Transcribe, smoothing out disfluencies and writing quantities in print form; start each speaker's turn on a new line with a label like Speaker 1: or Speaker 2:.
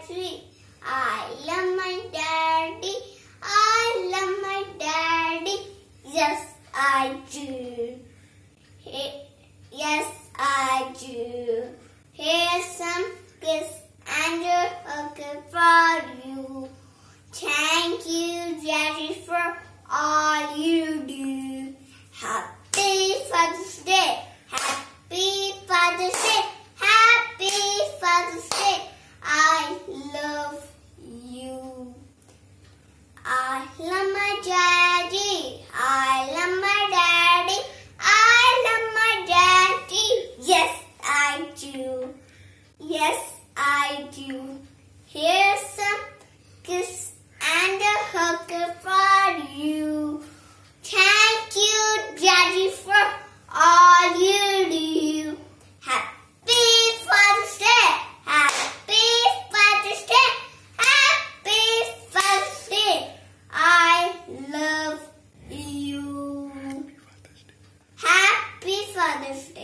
Speaker 1: tree. I love my daddy. I love my daddy. Yes, I do. Yes, I do. Here's some kiss and a hug for you. Thank you, Daddy, for all you do. Happy Father's Day. Happy Father's Day. Happy Father's Day. I love you. I love my daddy. I love my daddy. I love my daddy. Yes, I do. Yes, I do. Here's some kiss and a hug for you. Thank you, Daddy, for all you do. Happy Father's Day. Happy Father's Day. Happy Father's Day. I love you. Happy Father's Day.